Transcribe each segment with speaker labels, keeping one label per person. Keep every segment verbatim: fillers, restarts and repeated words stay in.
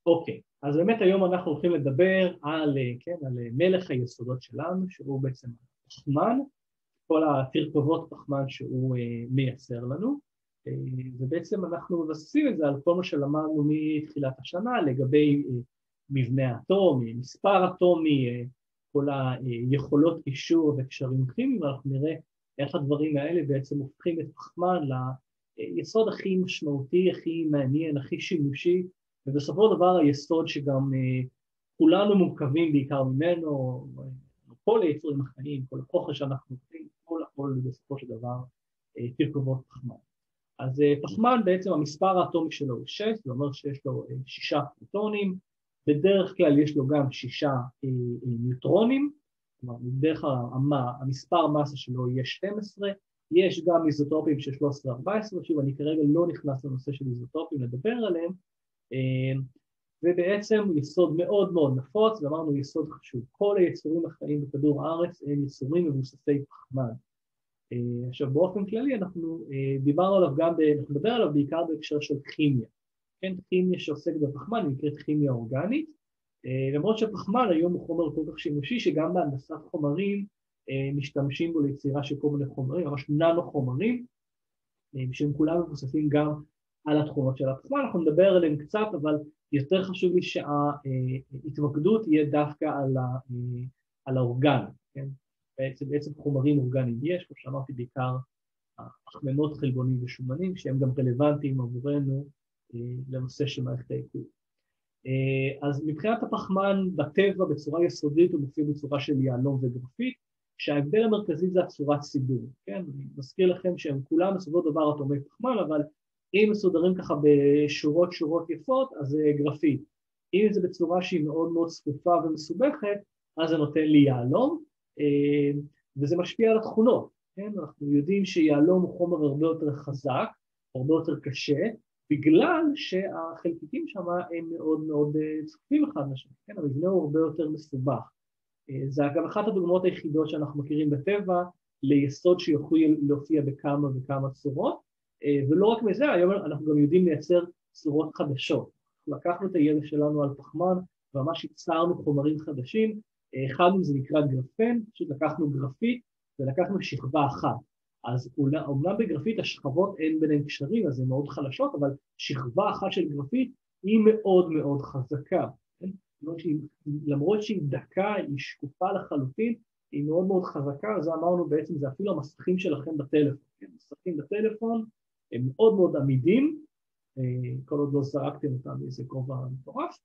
Speaker 1: אוקיי, אז באמת היום אנחנו הולכים לדבר על, כן, על מלך היסודות שלנו, שהוא בעצם פחמן, כל התרכובות פחמן שהוא מייצר לנו, ובעצם אנחנו מבססים את זה על כל מה שלמדנו מתחילת השנה לגבי מבנה האטום, מספר אטומי, כל היכולות קישור וקשרים כימיים, ואנחנו נראה איך הדברים האלה בעצם הופכים את פחמן ליסוד הכי משמעותי, הכי מעניין, הכי שימושי, ובסופו של דבר היסוד שגם כולנו מורכבים בעיקר ממנו, כל היצורים החיים, כל הכוחר שאנחנו עושים, כל הכל בסופו של דבר תרכובות פחמן. אז פחמן בעצם המספר האטומי שלו הוא שש, זאת אומרת שיש לו שישה פרוטונים, בדרך כלל יש לו גם שישה ניוטרונים, כלומר בדרך כלל המספר מסה שלו יהיה שתים עשרה, יש גם איזוטופים של שלוש עשרה ארבע עשרה, שוב אני כרגע לא נכנס לנושא של איזוטופים לדבר עליהם, ובעצם יסוד מאוד מאוד נפוץ, ואמרנו יסוד חשוב, כל היצורים החיים בכדור הארץ הם יצורים מבוססי פחמן. עכשיו באופן כללי אנחנו דיברנו עליו גם, אנחנו נדבר עליו בעיקר בהקשר של כימיה, כן, כימיה שעוסק בפחמן, נקראת כימיה אורגנית, למרות שפחמן היום הוא חומר כל כך שימושי, שגם בהנדסת חומרים משתמשים בו ליצירה של כל מיני חומרים, ממש ננו חומרים, שהם כולם מבוססים גם על התכונות של הפחמן, אנחנו נדבר עליהם קצת, אבל יותר חשוב לי שההתמקדות תהיה דווקא על, ה, על האורגן, כן? בעצם, בעצם חומרים אורגניים יש, כמו שאמרתי בעיקר, פחמימות, חלבונים ושומנים, שהם גם רלוונטיים עבורנו לנושא של מערכת העיכול. אז מבחינת הפחמן בטבע בצורה יסודית הוא מופיע בצורה של יהלום וגרפית, שההבדל המרכזי זה הצורת סידור, כן? אני מזכיר לכם שהם כולם בסופו של דבר אטומי פחמן, אבל אם מסודרים ככה בשורות שורות יפות, אז זה גרפית. אם זה בצורה שהיא מאוד מאוד צפופה ומסובכת, אז זה נותן לי יהלום, וזה משפיע על התכונות, כן? אנחנו יודעים שיהלום הוא חומר הרבה יותר חזק, הרבה יותר קשה, בגלל שהחלקיקים שם הם מאוד מאוד צפופים אחד לשני, כן? המבנה הוא הרבה יותר מסובך. זה גם אחת הדוגמאות היחידות שאנחנו מכירים בטבע, ליסוד שיכול להופיע בכמה וכמה צורות, ולא רק מזה, היום אנחנו גם יודעים לייצר צורות חדשות. לקחנו את הידע שלנו על פחמן, וממש ייצרנו חומרים חדשים, אחד מזה נקרא גרפן, פשוט לקחנו גרפית ולקחנו שכבה אחת. אז אומנם בגרפית השכבות אין ביניהן קשרים, אז הן מאוד חלשות, אבל שכבה אחת של גרפית היא מאוד מאוד חזקה. כן? למרות שהיא דקה, היא שקופה לחלוטין, היא מאוד מאוד חזקה, אז אמרנו בעצם זה אפילו המסכים שלכם בטלפון. כן? מסכים בטלפון הם מאוד מאוד עמידים, כל עוד לא זרקתם אותם באיזה גובה מטורף,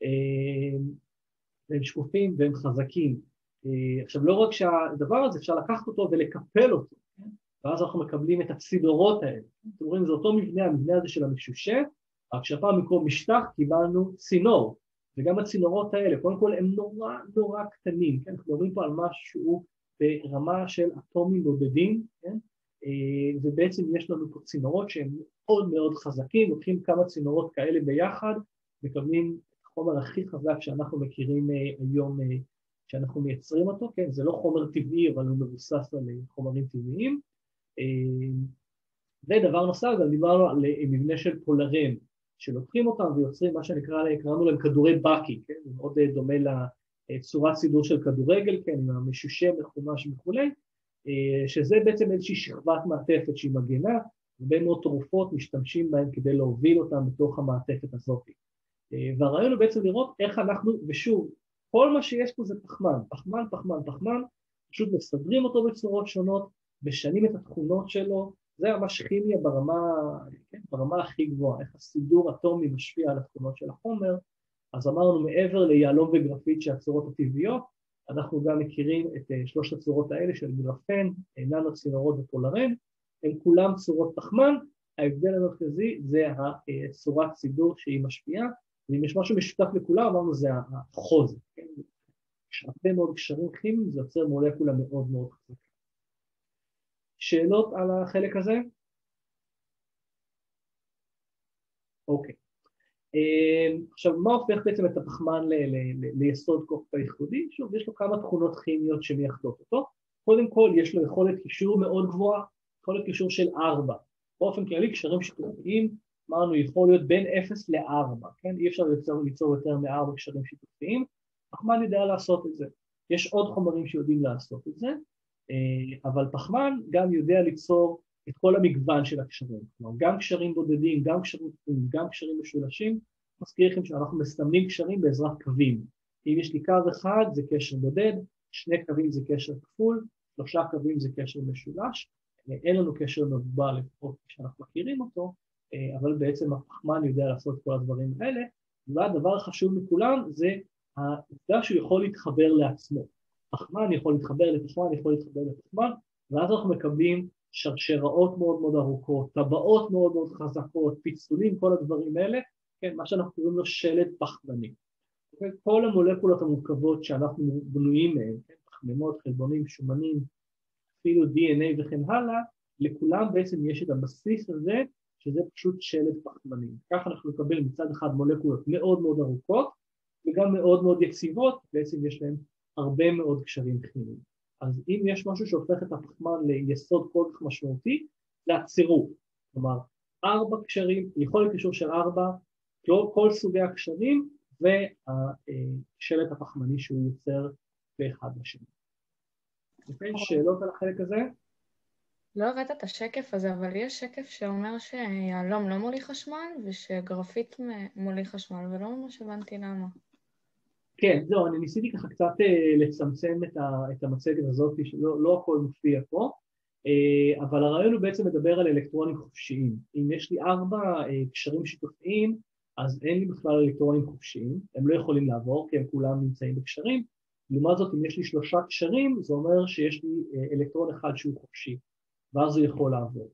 Speaker 1: והם שקופים והם חזקים. עכשיו לא רק שהדבר הזה אפשר לקחת אותו ולקפל אותו, כן? ואז אנחנו מקבלים את הצינורות האלה. אתם רואים, זה אותו מבנה, המבנה הזה של המשושה, רק שהפעם במקום משטח קיבלנו צינור, וגם הצינורות האלה, קודם כל הם נורא נורא קטנים, כן? אנחנו מדברים פה על משהו ברמה של אטומים בודדים, כן? ובעצם יש לנו פה צינורות שהם מאוד מאוד חזקים, לוקחים כמה צינורות כאלה ביחד, מקבלים את החומר הכי חזק שאנחנו מכירים היום, שאנחנו מייצרים אותו, כן? זה לא חומר טבעי, אבל הוא מבוסס על חומרים טבעיים. ודבר נוסף, גם דיברנו על מבנה של פולרן, שלוקחים אותם ויוצרים מה שנקרא, קראנו להם כדורי בקי, כן? זה מאוד דומה לצורת סידור של כדורגל, כן? עם המשושה, מחומש וכולי, שזה בעצם איזושהי שכבת מעטפת שהיא מגנה, הרבה מאוד תרופות משתמשים בהן כדי להוביל אותם בתוך המעטפת הזאת. והרעיון הוא בעצם לראות איך אנחנו, ושוב, כל מה שיש פה זה פחמן, פחמן, פחמן, פחמן, פשוט מסדרים אותו בצורות שונות, משנים את התכונות שלו, זה ממש כימיה ברמה, כן, ברמה הכי גבוהה, איך הסידור אטומי משפיע על התכונות של החומר. אז אמרנו מעבר ליהלום וגרפית שהצורות הטבעיות, אנחנו גם מכירים את שלושת הצורות האלה של גרפן, ננו צינורות ופולרן, הם כולם צורות פחמן, ההבדל המרכזי זה הצורת סידור שהיא משפיעה, ואם יש משהו משותף לכולם, אמרנו זה החוזק, כן? יש הרבה מאוד קשרים כימיים, זה יוצר מולקולה מאוד מאוד חזקה. שאלות על החלק הזה? אוקיי. עכשיו, מה הופך בעצם את הפחמן ליסוד כל כך ייחודי? שוב, יש לו כמה תכונות כימיות שמייחדות אותו. קודם כל, יש לו יכולת קישור מאוד גבוהה, יכולת קישור של ארבע. באופן כללי, קשרים שיתופיים אמרנו, יכול להיות בין אפס לארבע, כן? אי אפשר ליצור, ליצור יותר מארבע קשרים שיתופיים, פחמן יודע לעשות את זה. יש עוד חומרים שיודעים לעשות את זה, אבל פחמן גם יודע ליצור את כל המגוון של הקשרים. כלומר, גם קשרים בודדים, גם קשרים, גם קשרים משולשים, מזכיר לכם שאנחנו מסמנים קשרים בעזרת קווים. אם יש לי קו אחד, זה קשר בודד, שני קווים זה קשר כפול, שלושה קווים זה קשר משולש, אין לנו קשר מבובל לפחות כשאנחנו מכירים אותו, אבל בעצם הפחמן יודע לעשות את כל הדברים האלה, והדבר החשוב מכולם זה העובדה שהוא יכול להתחבר לעצמו. פחמן יכול להתחבר לפחמן, יכול להתחבר לפחמן, ואז אנחנו מקבלים שרשראות מאוד מאוד ארוכות, טבעות מאוד מאוד חזקות, פיצולים, כל הדברים האלה, כן, מה שאנחנו קוראים לו שלד פחמני. כל המולקולות המורכבות שאנחנו בנויים מהן, כן, פחמימות, חלבונים, שומנים, אפילו די אן איי וכן הלאה, לכולם בעצם יש את הבסיס הזה, שזה פשוט שלד פחמני. ככה אנחנו נקבל מצד אחד מולקולות מאוד מאוד ארוכות, וגם מאוד מאוד יציבות, בעצם יש להם הרבה מאוד קשרים כימיים. אז אם יש משהו שהופך את הפחמן ליסוד כל כך משמעותי, זה הצירוף. כלומר, ארבע קשרים, יכול להיות קישור של ארבע, כל סוגי הקשרים, והשלד הפחמני שהוא יוצר באחד לשני. אוקיי, שאלות על החלק הזה?
Speaker 2: לא הראית את השקף הזה, אבל יש שקף שאומר שיהלום לא מוליך חשמל, ושגרפית מוליך חשמל, ולא ממש הבנתי למה.
Speaker 1: כן, זהו, אני ניסיתי ככה קצת לצמצם את המצגת הזאת, שלא לא הכל מופיע פה, אבל הרעיון הוא בעצם לדבר על אלקטרונים חופשיים. אם יש לי ארבע קשרים שיתופיים, אז אין לי בכלל אלקטרונים חופשיים, הם לא יכולים לעבור, כי הם כולם נמצאים בקשרים. לעומת זאת, אם יש לי שלושה קשרים, זה אומר שיש לי אלקטרון אחד שהוא חופשי, ואז הוא יכול לעבור.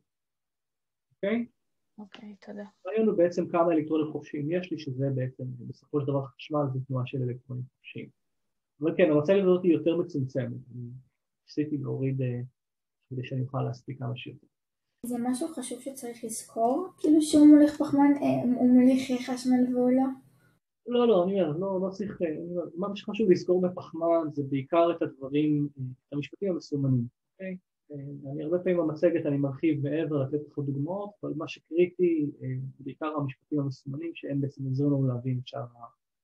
Speaker 1: אוקיי?
Speaker 2: אוקיי, תודה.
Speaker 1: ראינו בעצם כמה אלקטרונים חופשיים יש לי, שזה בעצם, בסופו של דבר חשמל, זה תנועה של אלקטרונים חופשיים. אבל כן, המצגת הזאת היא יותר מצומצמת. אני ניסיתי להוריד כדי שאני אוכל להספיק כמה שיותר.
Speaker 3: זה משהו חשוב שצריך לזכור? כאילו שהוא מוליך פחמן, הוא מוליך חשמל והוא לא?
Speaker 1: לא, לא, אני אומר, לא, לא צריך, מה שחשוב לזכור בפחמן זה בעיקר את הדברים, את המשפטים המסומנים, אוקיי? אני הרבה פעמים במצגת אני מרחיב מעבר לתת לך דוגמאות, אבל מה שקריטי, בעיקר המשפטים המסומנים, שהם בעצם עוזרים לנו להבין את שאר,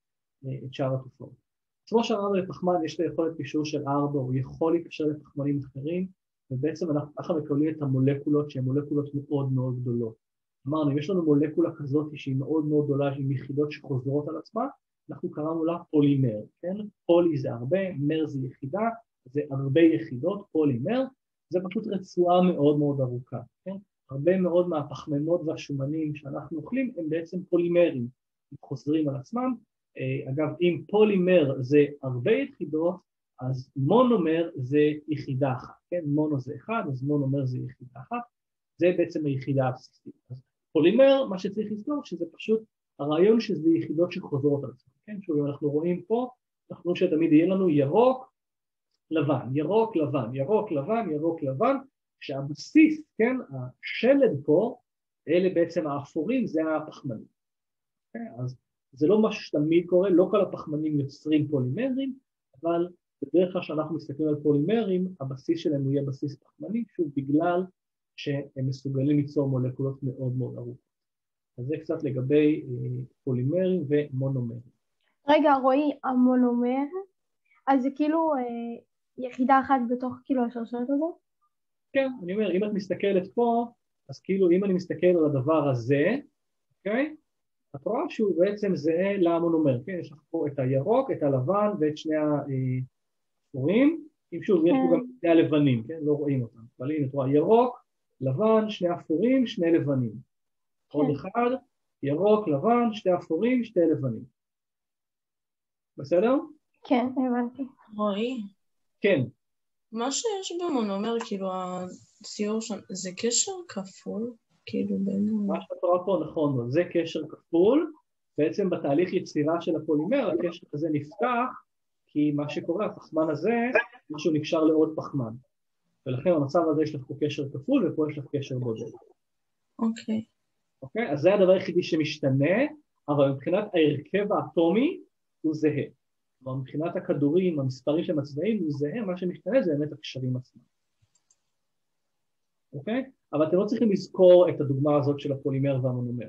Speaker 1: את שאר התופעות. כמו שאמרנו לפחמן, יש לה יכולת קישור של ארבע, הוא יכול להיקשר לפחמנים אחרים, ובעצם אנחנו ככה מקבלים את המולקולות שהן מולקולות מאוד מאוד גדולות. אמרנו, יש לנו מולקולה כזאת שהיא מאוד מאוד גדולה, עם יחידות שחוזרות על עצמה, אנחנו קראנו לה פולימר, כן? פולי זה הרבה, מר זה יחידה, זה הרבה יחידות, פולימר, זה פשוט רצועה מאוד מאוד ארוכה, כן? הרבה מאוד מהפחמימות והשומנים שאנחנו אוכלים הם בעצם פולימרים, הם חוזרים על עצמם. אגב, אם פולימר זה הרבה יחידות, אז מונומר זה יחידה אחת, כן? מונו זה אחד, אז מונומר זה יחידה אחת, זה בעצם היחידה הבסיסית. אז פולימר, מה שצריך לזכור, שזה פשוט הרעיון שזה יחידות שחוזרות על עצמם, כן? שוב, אנחנו רואים פה, אנחנו רואים שתמיד יהיה לנו ירוק, לבן, ירוק, לבן, ירוק, לבן, ירוק, לבן, שהבסיס, כן, השלד פה, אלה בעצם האפורים, זה הפחמנים. Okay? אז זה לא משהו שתמיד קורה, לא כל הפחמנים יוצרים פולימרים, אבל בדרך כלל שאנחנו מסתכלים על פולימרים, הבסיס שלהם הוא יהיה בסיס פחמני, שוב, בגלל שהם מסוגלים ליצור מולקולות מאוד מאוד ארוכות. אז זה קצת לגבי אה, פולימרים ומונומרים.
Speaker 4: רגע, רועי, המונומר, אז זה כאילו אה, יחידה אחת בתוך כאילו השרשרת הזאת?
Speaker 1: כן, אני אומר, אם את מסתכלת פה, אז כאילו אם אני מסתכל על הדבר הזה, אוקיי? את רואה שהוא בעצם זהה למונומר, כן? יש לך פה את הירוק, את הלבן ואת שני האפורים, אם שוב, יש פה גם שני הלבנים, כן? לא רואים אותם, אבל הנה, את רואה ירוק, לבן, שני אפורים, שני לבנים. עוד אחד, ירוק, לבן, שתי אפורים, שתי לבנים. בסדר?
Speaker 4: כן, הבנתי.
Speaker 2: רועי.
Speaker 1: כן.
Speaker 2: מה שיש במונומר, כאילו הציור שם, זה קשר כפול? כאילו בין...
Speaker 1: מה שאת רואה פה נכון, זה קשר כפול, בעצם בתהליך יצירה של הפולימר, הקשר הזה נפתח, כי מה שקורה, הפחמן הזה, משהו נקשר לעוד פחמן. ולכן במצב הזה יש לך פה קשר כפול, ופה יש לך קשר בודד.
Speaker 2: אוקיי.
Speaker 1: אוקיי? אז זה הדבר היחידי שמשתנה, אבל מבחינת ההרכב האטומי, הוא זהה. כלומר, מבחינת הכדורים, המספרים של הצבעים, הוא זהה, מה שמשתנה זה באמת הקשרים עצמם. אוקיי? אבל אתם לא צריכים לזכור את הדוגמה הזאת של הפולימר והמונומר.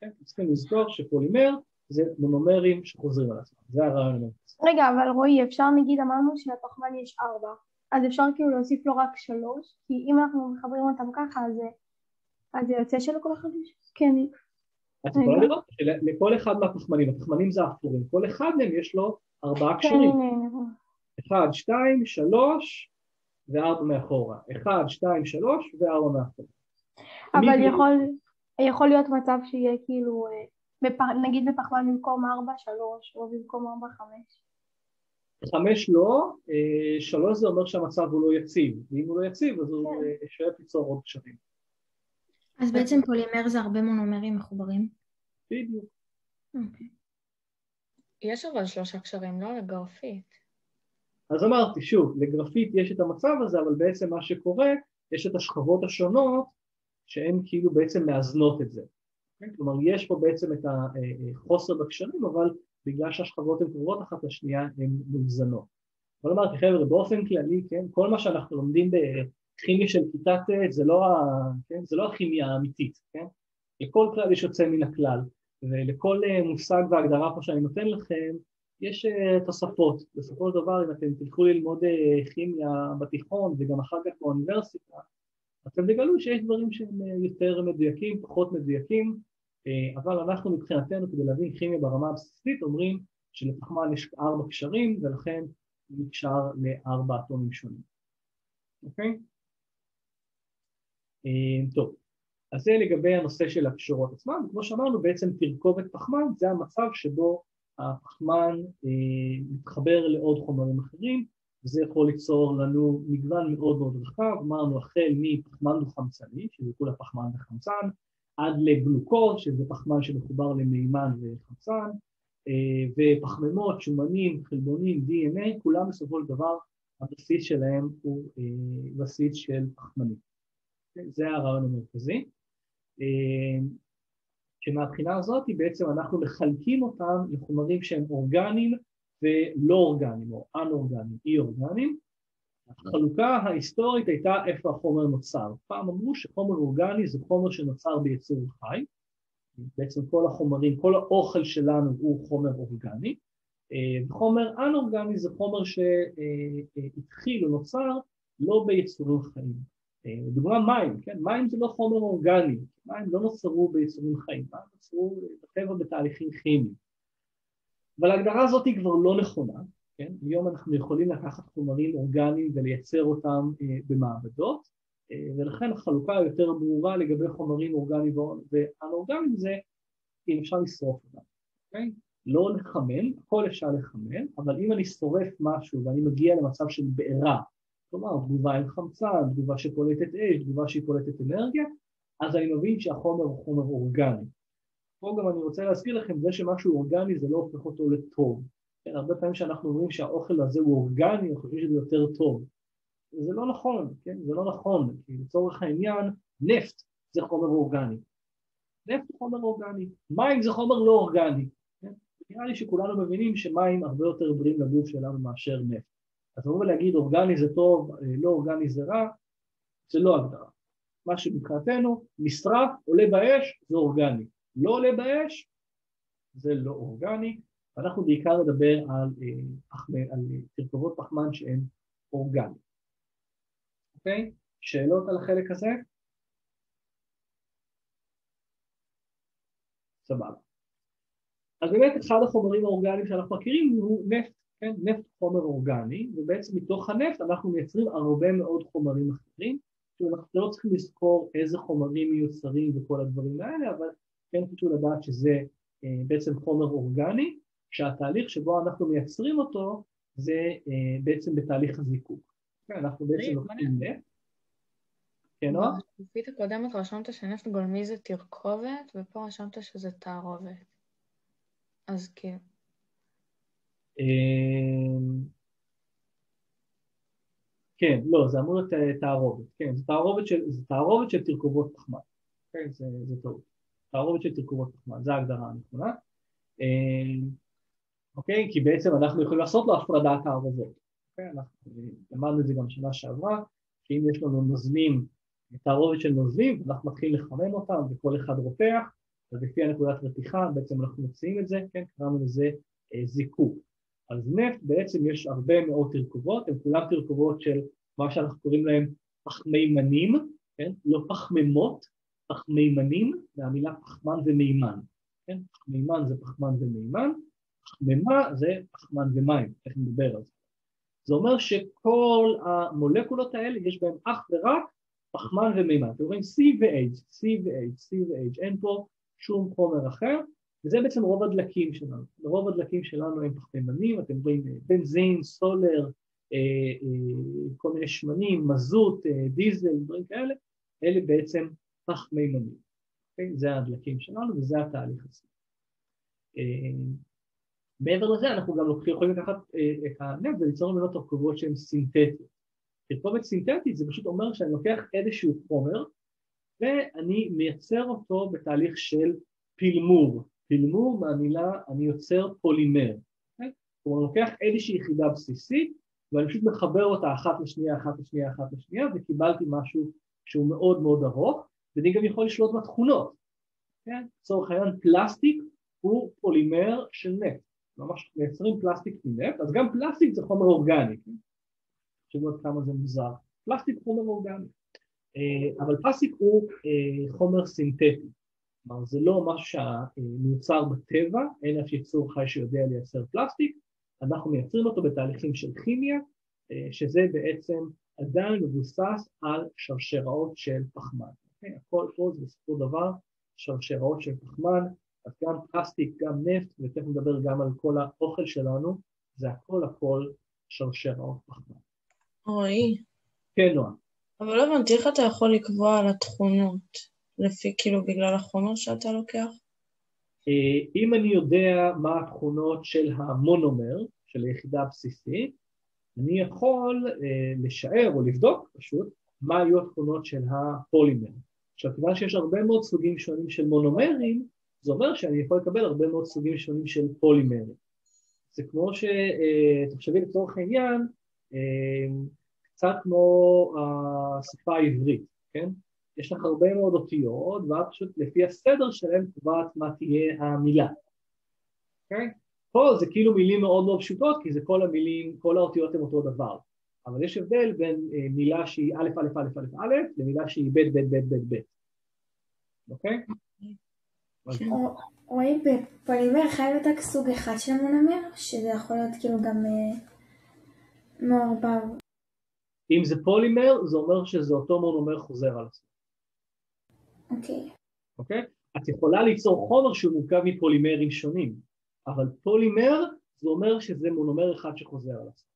Speaker 1: כן? צריכים לזכור שפולימר זה מונומרים שחוזרים על עצמם, זה הרעיון המרכזי.
Speaker 4: רגע, אבל רועי, אפשר נגיד אמרנו שלפחמן יש ארבע, אז אפשר כאילו להוסיף לו רק שלוש, כי אם אנחנו מחברים אותם ככה, אז, אז זה יוצא שלכל אחד יש. כן.
Speaker 1: את יכולה לראות שלכל אחד מהפחמנים, הפחמנים זה אפורים, כל אחד מהם יש לו ארבעה קשרים. אחד, שתיים, שלוש וארבע מאחורה. אחד, שתיים, שלוש וארבע מאחורה.
Speaker 4: אבל יכול, יכול להיות מצב שיהיה כאילו, נגיד בפחמן במקום ארבע, שלוש, או במקום ארבע, חמש.
Speaker 1: חמש לא, שלוש זה אומר שהמצב הוא לא יציב, ואם הוא לא יציב אז הוא שואף ליצור עוד קשרים.
Speaker 3: אז בעצם פולימר זה הרבה מונומרים מחוברים?
Speaker 1: בדיוק.
Speaker 3: אוקיי.
Speaker 2: יש אבל שלושה קשרים, לא לגרפית.
Speaker 1: אז אמרתי, שוב, לגרפית יש את המצב הזה, אבל בעצם מה שקורה, יש את השכבות השונות שהן כאילו בעצם מאזנות את זה. כלומר, יש פה בעצם את החוסר בקשרים, אבל בגלל שהשכבות הן קרובות אחת לשנייה, הן מאוזנות. אבל אמרתי, חבר'ה, באופן כללי, כן, כל מה שאנחנו לומדים בכימיה של כיתה ט' זה לא, כן, זה לא הכימיה האמיתית, כן? לכל כלל יש יוצא מן הכלל, ולכל מושג והגדרה פה שאני נותן לכם, יש תוספות. בסופו של דבר, אם אתם תלכו ללמוד כימיה בתיכון וגם אחר כך באוניברסיטה, אתם תגלו שיש דברים שהם יותר מדויקים, פחות מדויקים, אבל אנחנו מבחינתנו, כדי להבין כימיה ברמה הבסיסית, אומרים שלפחמן יש ארבע קשרים, ולכן הוא נקשר לארבע אטומים שונים. אוקיי? טוב, אז זה לגבי הנושא של הקשורות עצמם. כמו שאמרנו, בעצם תרכובת פחמן זה המצב שבו הפחמן מתחבר לעוד חומרים אחרים, וזה יכול ליצור לנו מגוון מאוד מאוד רחב, אמרנו החל מפחמן דו-חמצני, שזה כולה פחמן וחמצן, עד לגלוקוז, שזה פחמן שמחובר למימן וחמצן, ופחמימות, שומנים, חלבונים, די אן איי, כולם בסופו של דבר, הבסיס שלהם הוא בסיס של פחמנים. זה הרעיון המרכזי. שמהבחינה הזאת בעצם אנחנו מחלקים אותם לחומרים שהם אורגניים ולא אורגניים, או אנאורגניים, אי-אורגניים. החלוקה ההיסטורית הייתה איפה החומר נוצר. פעם אמרו שחומר אורגני זה חומר שנוצר ביצור חי, בעצם כל החומרים, כל האוכל שלנו הוא חומר אורגני, וחומר אנאורגני זה חומר שהתחיל או נוצר לא ביצורים חיים. לדוגמה מים, כן? מים זה לא חומר אורגני, מים לא נוצרו ביצורים חיים, מים נוצרו בטבע בתהליכים כימיים. אבל ההגדרה הזאת היא כבר לא נכונה, כן? היום אנחנו יכולים לקחת חומרים אורגניים ולייצר אותם אה, במעבדות, אה, ולכן החלוקה היותר ברורה לגבי חומרים אורגניים ואנאורגניים זה אם אפשר לשרוף אותם, אוקיי? לא לחמן, הכל אפשר לחמן, אבל אם אני שורף משהו ואני מגיע למצב של בעירה, כלומר, תגובה עם חמצן, תגובה שפולטת אש, תגובה שהיא פולטת אנרגיה, אז אני מבין שהחומר הוא חומר אורגני. פה גם אני רוצה להזכיר לכם, זה שמשהו אורגני זה לא הופך אותו לטוב. כן, הרבה פעמים שאנחנו אומרים שהאוכל הזה הוא אורגני, אנחנו חושבים שזה יותר טוב. זה לא נכון, כן? זה לא נכון, כי לצורך העניין, נפט זה חומר אורגני. נפט הוא חומר אורגני, מים זה חומר לא אורגני. כן? נראה לי שכולנו מבינים שמים הרבה יותר בריאים לגוף שלנו מאשר נפט. אז אמרו להגיד אורגני זה טוב, לא אורגני זה רע, זה לא הגדרה. מה שמבחינתנו, נשרף, עולה באש, זה אורגני. לא עולה באש, זה לא אורגני. אנחנו בעיקר נדבר על, על תרכובות פחמן שהן אורגני. אוקיי? שאלות על החלק הזה? סבבה. אז באמת אחד החומרים האורגניים שאנחנו מכירים הוא נפט. כן, נפט חומר אורגני, ובעצם מתוך הנפט אנחנו מייצרים הרבה מאוד חומרים אחרים, שאנחנו לא צריכים לזכור איזה חומרים מיוצרים וכל הדברים האלה, אבל כן חשוב לדעת שזה אה, בעצם חומר אורגני, שהתהליך שבו אנחנו מייצרים אותו, זה אה, בעצם בתהליך הזיקוק. כן, אנחנו בעצם לוקחים נפט. כן, או?
Speaker 2: בפית הקודמת רשמת שנפט גולמי זה תרכובת, ופה רשמת שזה תערובת. אז כן.
Speaker 1: כן, לא, זה אמור להיות תערובת, כן, זה תערובת של, זה תערובת של תרכובות פחמן, כן, זה, זה טוב, תערובת של תרכובות פחמן, זה ההגדרה הנכונה, אוקיי, כי בעצם אנחנו יכולים לעשות לו הפרדת תערובות, אוקיי, אנחנו למדנו את זה גם שנה שעברה, שאם יש לנו נוזלים, תערובת של נוזלים, אנחנו מתחילים לחמם אותם, וכל אחד רותח, אז לפי הנקודת רתיחה, בעצם אנחנו מציעים את זה, כן, קראנו לזה אה, זיקוק. אז נפט בעצם יש הרבה מאוד תרכובות, הן כולן תרכובות של מה שאנחנו קוראים להם פחמימנים, כן, לא פחמימות, פחמימנים, והמילה פחמן ומימן, כן, פחמימן זה פחמן ומימן, פחמימה זה פחמן ומים, איך נדבר על זה. זה אומר שכל המולקולות האלה יש בהם אך ורק פחמן ומימן, אתם רואים C ו-H, C ו-H, C ו-H, אין פה שום חומר אחר, וזה בעצם רוב הדלקים שלנו. רוב הדלקים שלנו הם פחמימנים, אתם רואים בנזין, סולר, כל מיני שמנים, מזוט, דיזל, דברים כאלה, אלה בעצם פחמימנים. זה הדלקים שלנו וזה התהליך הזה. מעבר לזה אנחנו גם יכולים לקחת את הנפט וליצור ממנו תרכובות שהן סינתטיות. תרכובת סינתטית זה פשוט אומר שאני לוקח איזשהו חומר ואני מייצר אותו בתהליך של פילמור. פילמור מהמילה אני יוצר פולימר. כלומר אני לוקח איזושהי יחידה בסיסית ואני פשוט מחבר אותה אחת לשנייה, אחת לשנייה, אחת לשנייה וקיבלתי משהו שהוא מאוד מאוד ארוך ואני גם יכול לשלוט בתכונות. לצורך העניין פלסטיק הוא פולימר של נפט. ממש מייצרים פלסטיק מנפט, אז גם פלסטיק זה חומר אורגני. תחשבו עד כמה זה מוזר. פלסטיק הוא חומר אורגני. אבל פלסטיק הוא חומר סינתטי. כלומר, זה לא משהו שמיוצר בטבע, אין אף יצור חי שיודע לייצר פלסטיק, אנחנו מייצרים אותו בתהליכים של כימיה, שזה בעצם עדיין מבוסס על שרשראות של פחמן. הכל פה זה בסופו דבר שרשראות של פחמן, אז גם פלסטיק, גם נפט, ותכף נדבר גם על כל האוכל שלנו, זה הכל הכל שרשראות פחמן.
Speaker 5: רועי.
Speaker 1: כן, נועה.
Speaker 5: אבל לא הבנתי, איך אתה יכול לקבוע על התכונות, לפי כאילו בגלל החומר שאתה לוקח?
Speaker 1: אם אני יודע מה התכונות של המונומר, של היחידה הבסיסית, אני יכול לשער או לבדוק פשוט מה היו התכונות של הפולימר. עכשיו, כיוון שיש הרבה מאוד סוגים שונים של מונומרים, זה אומר שאני יכול לקבל הרבה מאוד סוגים שונים של פולימרים. זה כמו שתחשבי לצורך העניין, קצת כמו השפה העברית, כן? יש לך הרבה מאוד אותיות, ואת פשוט לפי הסדר שלהם קובעת מה תהיה המילה. כן? פה זה כאילו מילים מאוד מאוד פשוטות, כי זה כל המילים, כל האותיות הן אותו דבר. אבל יש הבדל בין מילה שהיא א', א', א', א', א', למילה שהיא ב', ב', ב', ב', ב'. אוקיי?
Speaker 3: רואי, בפולימר חייב להיות רק סוג אחד של מונומר, שזה יכול להיות כאילו גם מעורבב.
Speaker 1: אם זה פולימר, זה אומר שזה אותו מונומר חוזר על עצמו.
Speaker 3: אוקיי.
Speaker 1: אוקיי? את יכולה ליצור חומר שהוא מורכב מפולימרים שונים, אבל פולימר זה אומר שזה מונומר אחד שחוזר על עצמו.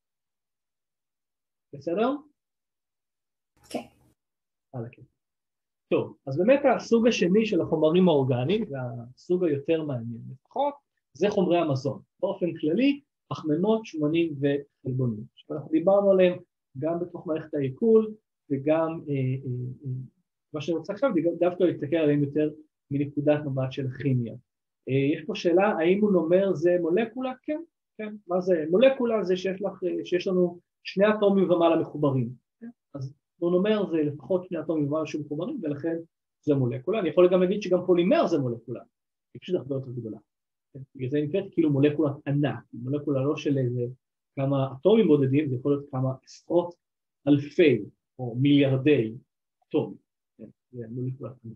Speaker 1: בסדר?
Speaker 3: כן.
Speaker 1: הלאה, כן. טוב, אז באמת הסוג השני של החומרים האורגניים, והסוג היותר מעניין לפחות, זה חומרי המזון. באופן כללי, פחמימות, שומנים וחלבונים. שאנחנו דיברנו עליהם גם בתוך מערכת העיכול, וגם אה, אה, אה, מה שאני רוצה עכשיו, דווקא להסתכל עליהם יותר מנקודת מבט של כימיה. אה, יש פה שאלה, האם הוא אומר זה מולקולה? כן, כן. מה זה? מולקולה זה שיש, לך, שיש לנו שני אטומים ומעלה מחוברים. כן? אז הוא אומר זה לפחות שני אטומים ומעלה שמחוברים, ולכן זה מולקולה. אני יכול גם להגיד שגם פולימר זה מולקולה. היא פשוט הרבה יותר גדולה. בגלל זה נקראת כאילו מולקולה ענק, מולקולה לא של איזה כמה אטומים בודדים, זה יכול להיות כמה עשרות אלפי או מיליארדי אטומים, זה מולקולה ענק.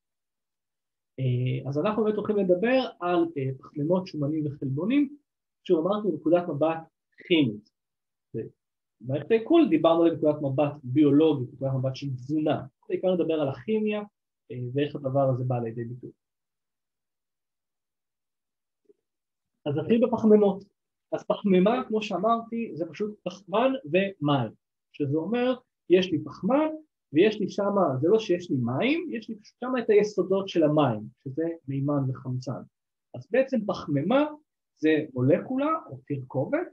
Speaker 1: אז אנחנו באמת הולכים לדבר על פחמימות, שומנים וחלבונים, שוב אמרתי נקודת מבט כימית. במערכת העיכול דיברנו על נקודת מבט ביולוגית, נקודת מבט של תזונה, בעיקר נדבר על הכימיה ואיך הדבר הזה בא לידי ביטוי. אז נתחיל בפחמימות. אז פחמימה, כמו שאמרתי, זה פשוט פחמן ומים. שזה אומר, יש לי פחמן, ויש לי שם, זה לא שיש לי מים, יש לי פשוט שם את היסודות של המים, שזה מימן וחמצן. אז בעצם פחמימה זה מולקולה או תרכובת,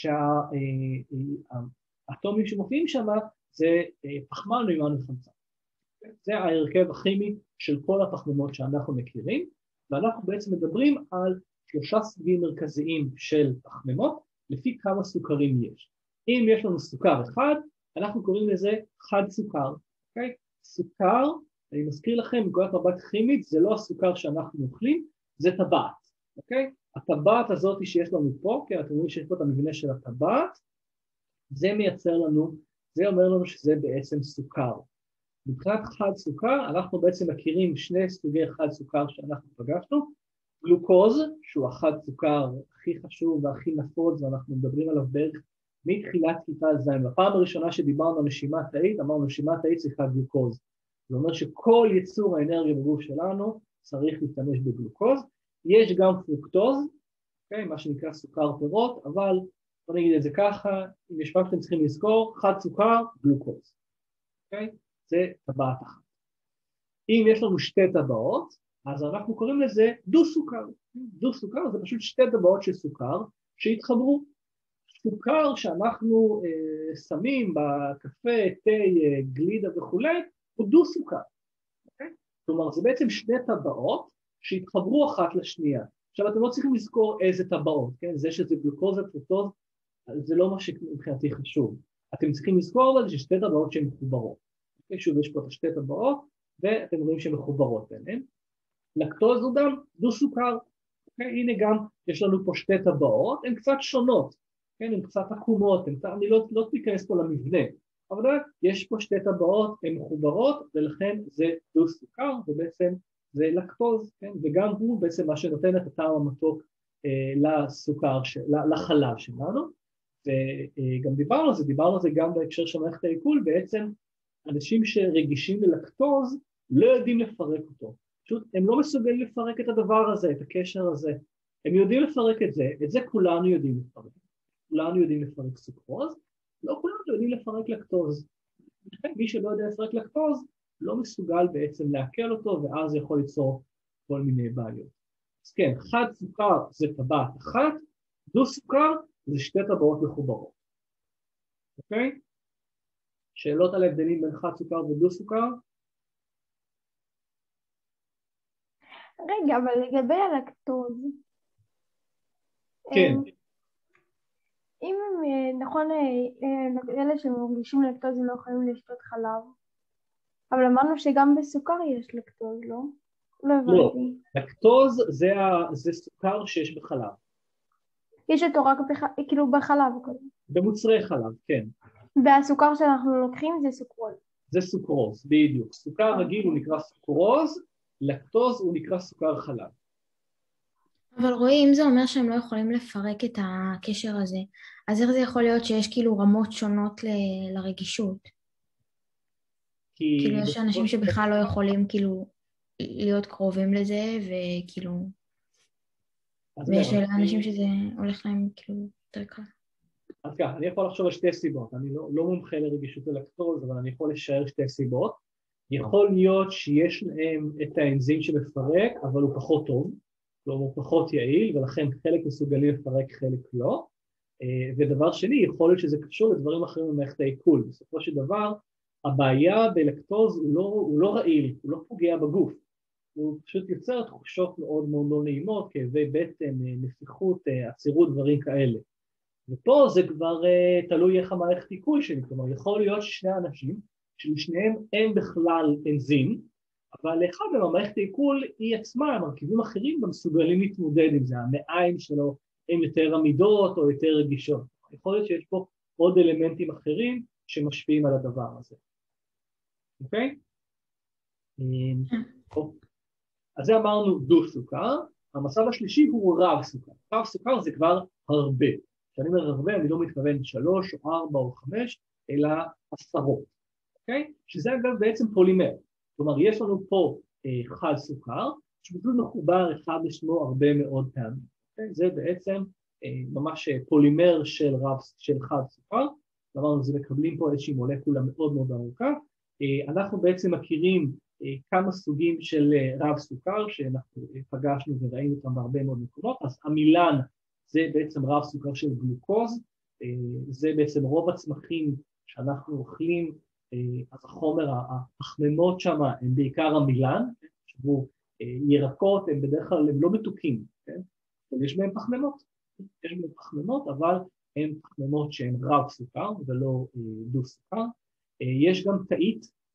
Speaker 1: שהאטומים שמופיעים שם זה פחמן, מימן וחמצן. זה ההרכב הכימי של כל הפחמימות שאנחנו מכירים, ואנחנו בעצם מדברים על שלושה סוגים מרכזיים של פחמימות, לפי כמה סוכרים יש. אם יש לנו סוכר אחד, אנחנו קוראים לזה חד סוכר. Okay? סוכר אני מזכיר לכם, מנקודת מבט כימית, זה לא הסוכר שאנחנו אוכלים, זה טבעת, אוקיי? הטבעת הזאת שיש לנו פה, כי אתם רואים שיש פה את המבנה של הטבעת, זה מייצר לנו, זה אומר לנו שזה בעצם סוכר. מבחינת חד סוכר, אנחנו בעצם מכירים שני סוגי חד סוכר שאנחנו פגשנו, גלוקוז, שהוא החד סוכר הכי חשוב והכי נפוץ, ואנחנו מדברים עליו בערך מתחילת כיתה ז'. בפעם הראשונה שדיברנו על נשימה תאית, אמרנו נשימה תאית צריכה גלוקוז. זאת אומרת שכל ייצור האנרגיה בגוף שלנו צריך להשתמש בגלוקוז. יש גם פרוקטוז, okay, מה שנקרא סוכר פירות, אבל בוא נגיד את זה ככה, אם יש מה שאתם צריכים לזכור, חד סוכר, גלוקוז. Okay? זה טבעת אחת. אם יש לנו שתי טבעות, אז אנחנו קוראים לזה דו סוכר. דו סוכר זה פשוט שתי טבעות של סוכר שהתחברו. סוכר שאנחנו אה, שמים בקפה, תה, אה, גלידה וכולי, הוא דו סוכר. Okay? כלומר, זה בעצם שני טבעות שהתחברו אחת לשנייה. עכשיו, אתם לא צריכים לזכור איזה טבעות, כן? זה שזה גלוקוז ופרוקטוז, זה לא מה שמבחינתי חשוב. אתם צריכים לזכור אבל ששתי טבעות שהן מחוברות. Okay? שוב, יש פה את השתי טבעות, ואתם רואים שהן מחוברות ביניהן. לקטוז הוא גם דו סוכר. Okay? הנה גם, יש לנו פה שתי טבעות, הן קצת שונות. כן, הן קצת עקומות, אני לא, לא תיכנס פה למבנה, אבל יש פה שתי טבעות, הן מחוברות, ולכן זה דו סוכר, ובעצם זה לקטוז, כן, וגם הוא בעצם מה שנותן את הטעם המתוק אה, לסוכר, של, לחלב שלנו, וגם דיברנו על זה, דיברנו על זה גם בהקשר של מערכת העיכול, בעצם אנשים שרגישים ללקטוז לא יודעים לפרק אותו, פשוט הם לא מסוגלים לפרק את הדבר הזה, את הקשר הזה, הם יודעים לפרק את זה, את זה כולנו יודעים לפרק. כולנו יודעים לפרק סוכרוז, לא כולנו יודעים לפרק לקטוז. מי שלא יודע לפרק לקטוז, לא מסוגל בעצם להקל אותו, ואז יכול ליצור כל מיני בעיות. אז כן, חד סוכר זה טבעת אחת, דו סוכר זה שתי טבעות מחוברות. אוקיי? שאלות על ההבדלים בין חד סוכר ודו סוכר?
Speaker 4: רגע, אבל לגבי הלקטוז,
Speaker 1: כן.
Speaker 4: אם נכון, אלה שמרגישים לקטוז הם לא יכולים לשתות חלב, אבל אמרנו שגם בסוכר יש לקטוז, לא? לא הבנתי.
Speaker 1: לא, לקטוז זה, ה... זה סוכר שיש בחלב.
Speaker 4: יש אותו רק בח... כאילו בחלב קודם.
Speaker 1: במוצרי חלב, כן.
Speaker 4: והסוכר שאנחנו לוקחים זה סוכרוז.
Speaker 1: זה סוכרוז, בדיוק. סוכר רגיל הוא נקרא סוכרוז, לקטוז הוא נקרא סוכר חלב.
Speaker 6: אבל רואי, אם זה אומר שהם לא יכולים לפרק את הקשר הזה, אז איך זה יכול להיות שיש כאילו רמות שונות ל- לרגישות?
Speaker 1: כי...
Speaker 6: כאילו יש אנשים שבכלל לא יכולים כאילו להיות קרובים לזה, וכאילו... ויש אנשים שזה הולך להם כאילו יותר קל.
Speaker 1: אז ככה, אני יכול לחשוב על שתי סיבות. אני לא, לא מומחה לרגישות ללקטוז, אבל אני יכול לשער שתי סיבות. יכול להיות שיש להם את האנזים שמפרק, אבל הוא פחות טוב. כלומר, הוא פחות יעיל, ולכן חלק מסוגלים לפרק, חלק לא. ודבר שני, יכול להיות שזה קשור לדברים אחרים במערכת העיכול. בסופו של דבר, הבעיה בלקטוז הוא לא, הוא לא רעיל, הוא לא פוגע בגוף. הוא פשוט יוצר תחושות מאוד מאוד לא נעימות, כאבי בטן, נפיחות, עצירות, דברים כאלה. ופה זה כבר תלוי איך המערכת עיכול שלי. כלומר, יכול להיות ששני אנשים, שלשניהם אין בכלל אנזים, אבל לאחד מהם המערכת העיכול היא עצמה, מרכיבים אחרים גם מסוגלים להתמודד עם זה, המעיים שלו הם יותר עמידות או יותר רגישות. יכול להיות שיש פה עוד אלמנטים אחרים שמשפיעים על הדבר הזה. אוקיי? אז זה אמרנו דו סוכר, המצב השלישי הוא רב סוכר. רב סוכר זה כבר הרבה. כשאני אומר הרבה, אני לא מתכוון שלוש או ארבע או חמש, אלא עשרות. אוקיי? שזה אגב בעצם פולימר. כלומר, יש לנו פה אה, חד סוכר, שבטול מחובר אחד לשמו הרבה מאוד פעמים. Okay? זה בעצם אה, ממש פולימר של, רב, של חד סוכר, כלומר, זה מקבלים פה איזושהי מולקולה מאוד מאוד ארוכה. אה, אנחנו בעצם מכירים אה, כמה סוגים של אה, רב סוכר, שאנחנו אה, פגשנו וראינו אותם בהרבה מאוד מקומות, אז המילן זה בעצם רב סוכר של גלוקוז, אה, זה בעצם רוב הצמחים שאנחנו אוכלים, אז החומר, הפחמימות שם הם בעיקר המילן, שבו ירקות הם בדרך כלל הם לא מתוקים, כן? יש בהם פחמימות, יש בהם פחמימות, אבל הן פחמימות שהן רב סוכר ולא דו סוכר. יש גם תאית,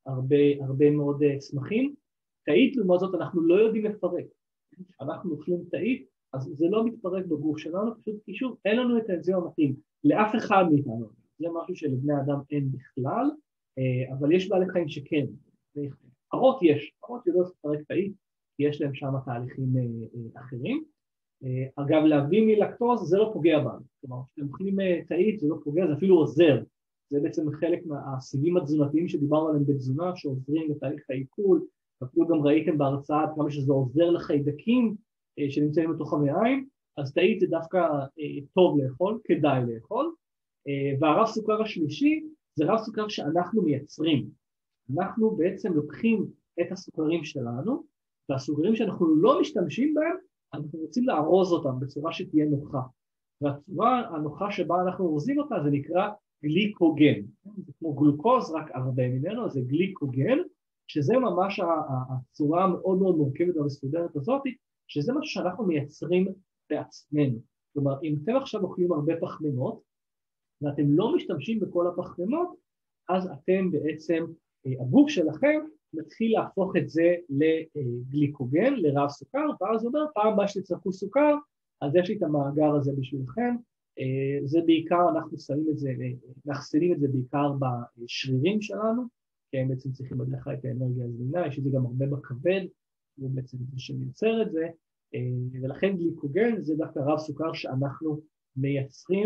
Speaker 1: הרבה, הרבה מאוד צמחים. תאית, לעומת זאת, אנחנו לא יודעים לפרק. אנחנו אוכלים תאית, אז זה לא מתפרק בגוף שלנו, פשוט כי שוב, אין לנו את האנזים המתאים, לאף אחד מאיתנו. זה משהו שלבני אדם אין בכלל, אבל יש בעלי חיים שכן. פרות יש, פרות יודעות לפרק תאית, כי יש להם שם תהליכים אחרים. אגב, להביא מלקטוז זה לא פוגע בנו. כלומר, כשאתם אוכלים תאית זה לא פוגע, זה אפילו עוזר. זה בעצם חלק מהסיבים התזונתיים שדיברנו עליהם בתזונה, שעוזרים לתהליך העיכול, אפילו גם ראיתם בהרצאה כמה שזה עוזר לחיידקים שנמצאים בתוך המעיים, אז תאית זה דווקא טוב לאכול, כדאי לאכול. והרב סוכר השלישי זה רב סוכר שאנחנו מייצרים. אנחנו בעצם לוקחים את הסוכרים שלנו, והסוכרים שאנחנו לא משתמשים בהם, אנחנו רוצים לארוז אותם בצורה שתהיה נוחה. והצורה הנוחה שבה אנחנו אורזים אותה זה נקרא גליקוגן. זה כמו גלוקוז, רק הרבה ממנו, זה גליקוגן, שזה ממש הצורה המאוד מאוד מורכבת והמסודרת הזאת, שזה משהו שאנחנו מייצרים בעצמנו. כלומר, אם אתם עכשיו אוכלים הרבה פחמימות, ואתם לא משתמשים בכל הפחמימות, אז אתם בעצם, הגוף שלכם מתחיל להפוך את זה לגליקוגן, לרב סוכר, ואז אומר, פעם הבאה שתצטרכו סוכר, אז יש לי את המאגר הזה בשבילכם. זה בעיקר, אנחנו שמים את זה, מאחסנים את זה בעיקר בשרירים שלנו, כי הם בעצם צריכים בדרך כלל את האנרגיה הזמינה, יש את זה גם הרבה בכבד, הוא בעצם זה שמייצר את זה, ולכן גליקוגן זה דווקא רב סוכר שאנחנו מייצרים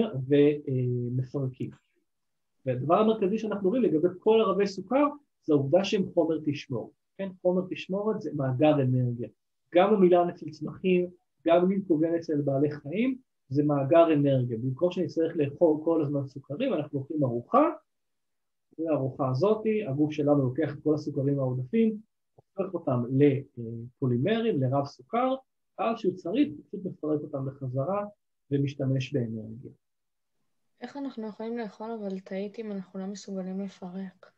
Speaker 1: ומפרקים. והדבר המרכזי שאנחנו רואים לגבי כל הרבי סוכר, זה העובדה שהם חומר תשמורת. כן, חומר תשמורת זה מאגר אנרגיה. גם המילה אצל צמחים, גם גליקוגן אצל בעלי חיים, זה מאגר אנרגיה. במקום שנצטרך לאכול כל הזמן סוכרים, אנחנו אוכלים ארוחה, והארוחה הזאת, הגוף שלנו לוקח את כל הסוכרים העודפים, הופך אותם לפולימרים, לרב סוכר, אז שהוא צריך, פשוט מפרק אותם בחזרה ומשתמש באנרגיה.
Speaker 2: איך אנחנו יכולים לאכול אבל תאית אם אנחנו לא מסוגלים לפרק?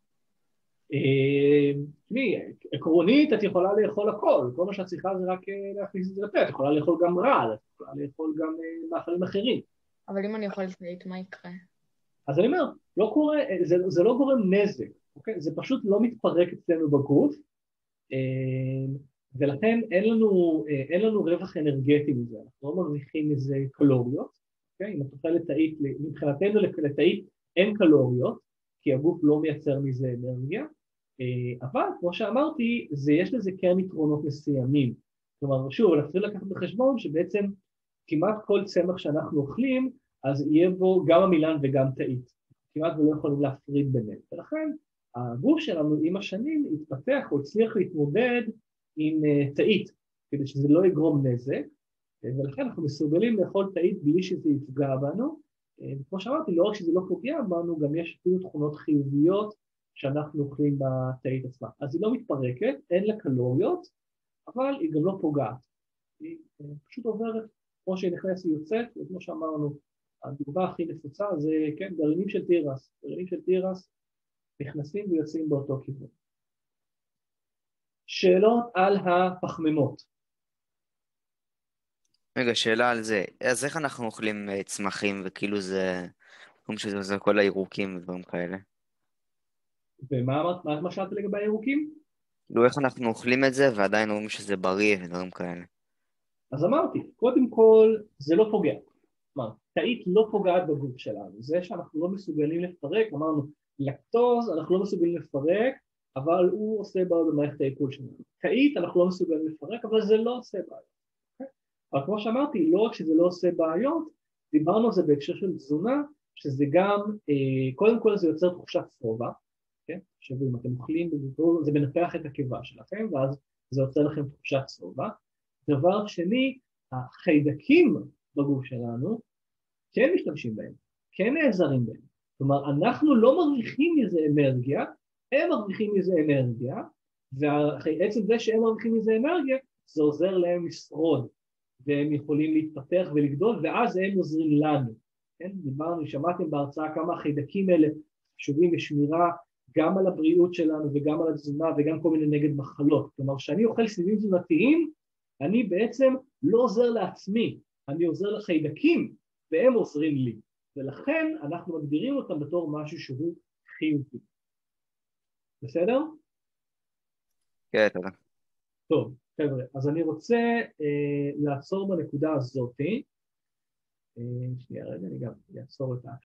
Speaker 1: תשמעי, עקרונית את יכולה לאכול הכל, כל מה שאת צריכה זה רק להכניס את זה לפה, את יכולה לאכול גם רעל, את יכולה לאכול גם מאכלים אחרים.
Speaker 2: אבל אם אני אוכלת תאית, מה יקרה?
Speaker 1: אז אני אומר, לא קורה, זה, זה לא גורם נזק, אוקיי? זה פשוט לא מתפרק אצלנו בגוף, ולכן אין לנו, אין לנו רווח אנרגטי מזה, אנחנו לא מרוויחים מזה קלוריות, אוקיי? אם את אוכלת תאית, מבחינתנו לתאית אין קלוריות, כי הגוף לא מייצר מזה אנרגיה, אבל כמו שאמרתי, זה, יש לזה כן יתרונות מסוימים. כלומר, שוב, אנחנו צריכים לקחת בחשבון שבעצם כמעט כל צמח שאנחנו אוכלים, אז יהיה בו גם המילן וגם תאית. כמעט ולא יכולים להפריד ביניהם. ולכן הגוף שלנו עם השנים התפתח או הצליח להתמודד עם תאית, כדי שזה לא יגרום נזק, ולכן אנחנו מסוגלים לאכול תאית בלי שזה יפגע בנו, וכמו שאמרתי, לא רק שזה לא פוגע בנו, גם יש אפילו תכונות חיוביות שאנחנו אוכלים בתאית עצמה. אז היא לא מתפרקת, אין לה קלוריות, אבל היא גם לא פוגעת. היא פשוט עוברת, כמו שהיא נכנסת ויוצאת, וכמו שאמרנו, הדוגמה הכי נפוצה זה, כן, גרעינים של תירס. גרעינים של תירס נכנסים ויוצאים באותו כיוון. שאלות על הפחמימות.
Speaker 7: רגע, שאלה על זה. אז איך אנחנו אוכלים צמחים וכאילו זה, כמו שזה זה כל הירוקים ודברים כאלה?
Speaker 1: ומה אמרת, מה, מה שאלת לגבי הירוקים?
Speaker 7: כאילו איך אנחנו אוכלים את זה ועדיין אומרים שזה בריא ודברים כאלה?
Speaker 1: אז אמרתי, קודם כל זה לא פוגע. כלומר, תאית לא פוגעת בגוף שלנו. זה שאנחנו לא מסוגלים לפרק, אמרנו, לקטוז אנחנו לא מסוגלים לפרק, אבל הוא עושה בעיות במערכת העיכול שלנו. תאית אנחנו לא מסוגלים לפרק, אבל זה לא עושה בעיות. אבל כמו שאמרתי, לא רק שזה לא עושה בעיות, דיברנו על זה בהקשר של תזונה, שזה גם, קודם כל זה יוצר תחושת שובע, כן? שאם אתם אוכלים, זה מנפח את הקיבה שלכם, ואז זה יוצר לכם תחושת שובע. דבר שני, החיידקים בגוף שלנו, כן משתמשים בהם, כן נעזרים בהם. כלומר, אנחנו לא מרוויחים מזה אנרגיה, הם מרוויחים מזה אנרגיה, ועצם זה שהם מרוויחים מזה אנרגיה, זה עוזר להם לשרוד. והם יכולים להתפתח ולגדול, ואז הם עוזרים לנו. כן? דיברנו, שמעתם בהרצאה כמה החיידקים האלה חשובים בשמירה גם על הבריאות שלנו וגם על התזונה וגם כל מיני נגד מחלות. כלומר, כשאני אוכל סיבים תזונתיים, אני בעצם לא עוזר לעצמי, אני עוזר לחיידקים, והם עוזרים לי. ולכן אנחנו מגדירים אותם בתור משהו שהוא חיובי. בסדר?
Speaker 7: כן, תודה.
Speaker 1: טוב, חבר'ה, אז אני רוצה אה, לעצור בנקודה הזאת. אה, שנייה רגע, אני גם אעצור את ה...